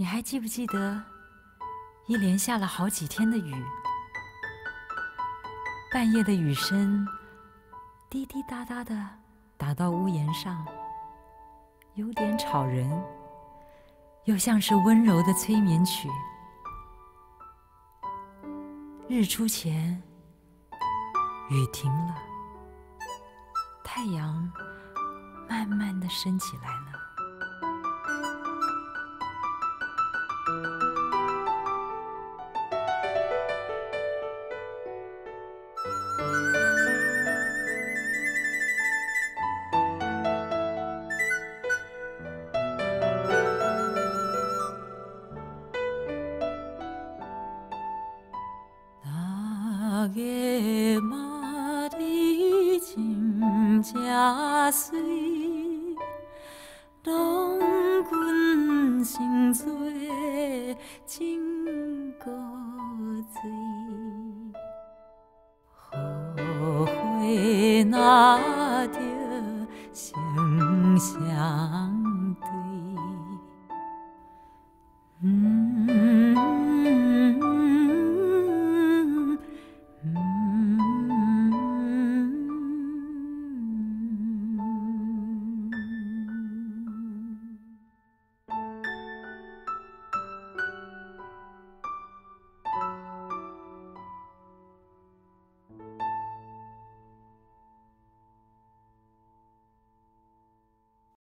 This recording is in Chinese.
你还记不记得，一连下了好几天的雨，半夜的雨声滴滴答答的打到屋檐上，有点吵人，又像是温柔的催眠曲。日出前，雨停了，太阳慢慢的升起来了。正水，郎君心作真古锥。雨花若着声声